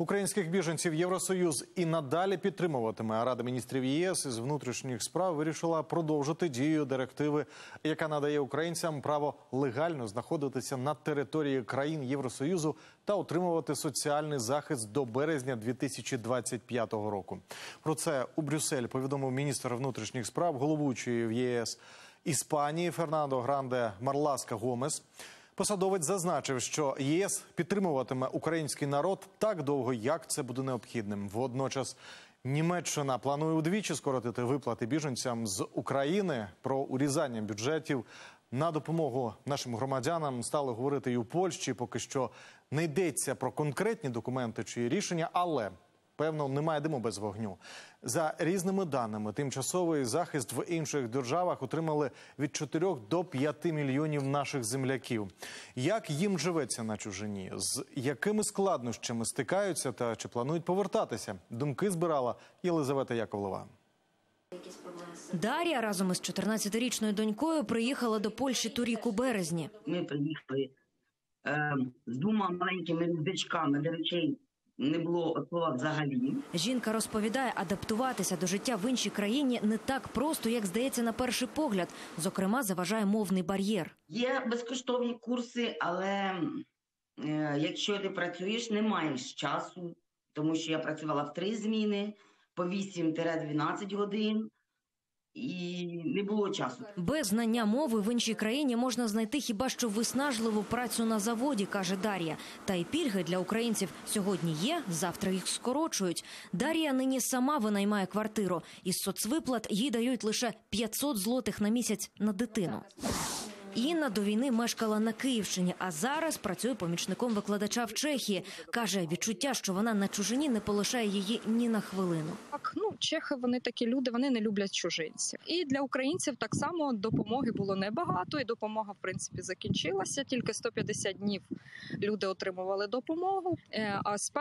Українських біженців Євросоюз і надалі підтримуватиме, а Рада міністрів ЄС із внутрішніх справ вирішила продовжити дію директиви, яка надає українцям право легально знаходитися на території країн Євросоюзу та отримувати соціальний захист до березня 2025 року. Про це у Брюссель повідомив міністр внутрішніх справ, головуючий в ЄС Іспанії Фернандо Гранде Марласка Гомес. Посадовець зазначив, що ЄС підтримуватиме український народ так довго, як це буде необхідним. Водночас Німеччина планує удвічі скоротити виплати біженцям з України. Про урізання бюджетів на допомогу нашим громадянам стали говорити і у Польщі. Поки що не йдеться про конкретні документи чи рішення, але певно, немає диму без вогню. За різними даними, тимчасовий захист в інших державах отримали від 4 до 5 мільйонів наших земляків. Як їм живеться на чужині? З якими складнощами стикаються та чи планують повертатися? Думки збирала Єлизавета Яковлева. Дар'я разом із 14-річною донькою приїхала до Польщі торік у березні. Ми приїхали з 2 маленькими рюкзачками, де речей не було слова взагалі. Жінка розповідає, адаптуватися до життя в іншій країні не так просто, як здається на перший погляд. Зокрема, заважає мовний бар'єр. Є безкоштовні курси, але якщо ти працюєш, не маєш часу. Тому що я працювала в 3 зміни, по 8-12 годин. І не було часу. Без знання мови в іншій країні можна знайти хіба що виснажливу працю на заводі, каже Дар'я. Та й пільги для українців сьогодні є, завтра їх скорочують. Дар'я нині сама винаймає квартиру. Із соцвиплат їй дають лише 500 злотих на місяць на дитину. Інна до війни мешкала на Київщині, а зараз працює помічником викладача в Чехії. Каже, відчуття, що вона на чужині, не полишає її ні на хвилину. Так, чехи, вони такі люди, вони не люблять чужинців. І для українців так само допомоги було небагато, і допомога, в принципі, закінчилася. Тільки 150 днів люди отримували допомогу, а з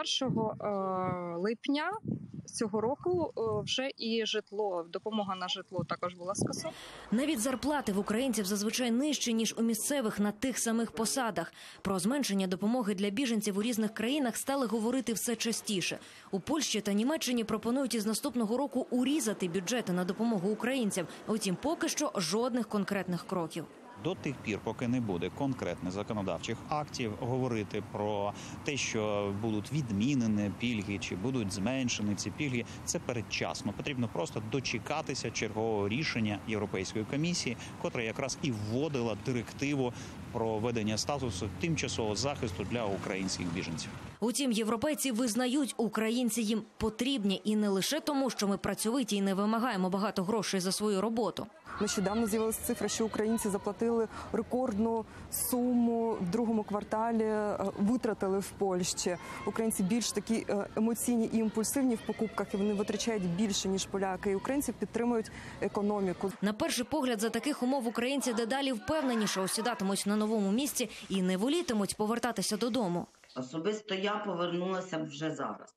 1 липня цього року вже і житло, допомога на житло також була скасована. Навіть зарплати в українців зазвичай нижчі, ніж у місцевих на тих самих посадах. Про зменшення допомоги для біженців у різних країнах стали говорити все частіше. У Польщі та Німеччині пропонують із наступного року урізати бюджети на допомогу українцям. Утім, поки що жодних конкретних кроків. До тих пір, поки не буде конкретних законодавчих актів, говорити про те, що будуть відмінені пільги чи будуть зменшені ці пільги, це передчасно. Потрібно просто дочекатися чергового рішення Європейської комісії, котра якраз і вводила директиву про введення статусу тимчасового захисту для українських біженців. Утім, європейці визнають, українці їм потрібні і не лише тому, що ми працьовиті і не вимагаємо багато грошей за свою роботу. Нещодавно з'явилася цифра, що українці заплатили рекордну суму в 2-му кварталі, витратили в Польщі. Українці більш такі емоційні і імпульсивні в покупках, і вони витрачають більше, ніж поляки. І українці підтримують економіку. На перший погляд, за таких умов українці дедалі впевненіше осідатимуть на новому місці і не волітимуть повертатися додому. Особисто я повернулася вже зараз.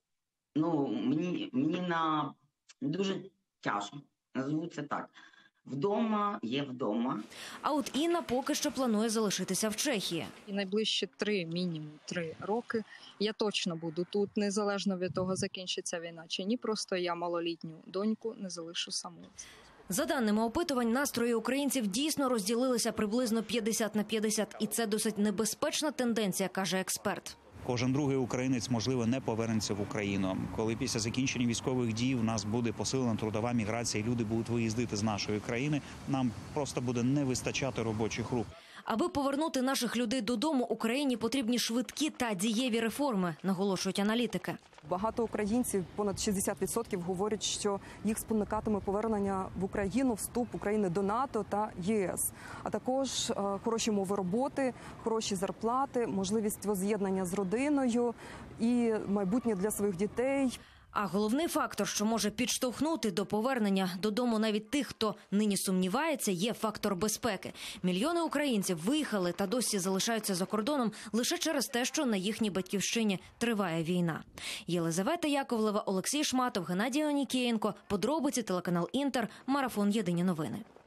Мені дуже тяжко, назву це так. Вдома є вдома. А от Інна поки що планує залишитися в Чехії. І найближчі мінімум 3 роки я точно буду тут, незалежно від того, закінчиться війна чи ні. Просто я малолітню доньку не залишу саму. За даними опитувань, настрої українців дійсно розділилися приблизно 50 на 50. І це досить небезпечна тенденція, каже експерт. Кожен другий українець, можливо, не повернеться в Україну. Коли після закінчення військових дій у нас буде посилена трудова міграція, і люди будуть виїздити з нашої країни, нам просто буде не вистачати робочих рук. Аби повернути наших людей додому, Україні потрібні швидкі та дієві реформи, наголошують аналітики. Багато українців, понад 60%, говорять, що їх спонукатиме повернення в Україну, вступ України до НАТО та ЄС. А також хороші умови роботи, хороші зарплати, можливість возз'єднання з родиною і майбутнє для своїх дітей. А головний фактор, що може підштовхнути до повернення додому навіть тих, хто нині сумнівається, є фактор безпеки. Мільйони українців виїхали та досі залишаються за кордоном лише через те, що на їхній батьківщині триває війна. Єлизавета Яковлева, Олексій Шматов, Геннадій Онікієнко. Подробиці, телеканал Інтер, марафон «Єдині новини».